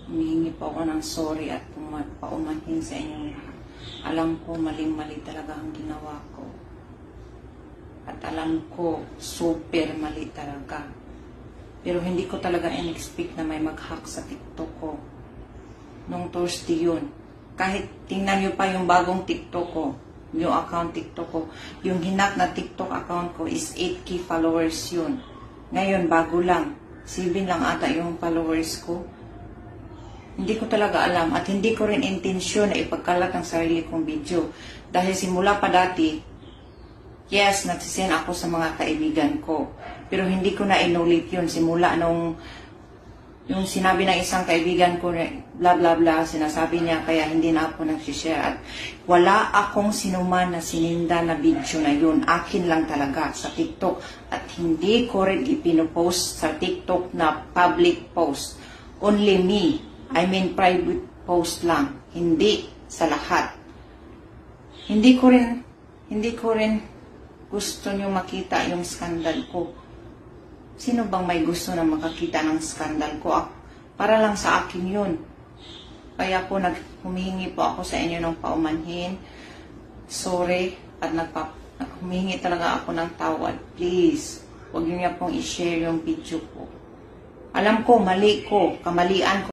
Humihingi po ako ng sorry at paumanhin sa inyong lahat. Alam ko maling-mali talaga ang ginawa ko. At alam ko super mali talaga. Pero hindi ko talaga in-expect na may mag-hack sa TikTok ko. Nung Thursday yun. Kahit tingnan nyo pa yung bagong TikTok ko, yung account TikTok ko, yung hinak na TikTok account ko is 8K followers yun. Ngayon, bago lang. 7 lang ata yung followers ko. Hindi ko talaga alam at hindi ko rin intensyon na ipagkalat ang sarili kong video. Dahil simula pa dati, yes, nagsisend ako sa mga kaibigan ko. Pero hindi ko na inulit yun. Simula nung yung sinabi ng isang kaibigan ko, bla bla bla, sinasabi niya, kaya hindi na ako nagsishare. At wala akong sinuman na sininda na video na yun. Akin lang talaga sa TikTok. At hindi ko rin ipinopost sa TikTok na public post. Only me. I mean private post lang. Hindi sa lahat. Hindi ko rin gusto nyo makita yung skandal ko. Sino bang may gusto na makakita ng skandal ko? Para lang sa akin yun. Kaya po humihingi po ako sa inyo ng paumanhin. Sorry. At humihingi talaga ako ng tawad. Please. Huwag nyo niya pong i-share yung video ko. Alam ko, mali ko. Kamalian ko.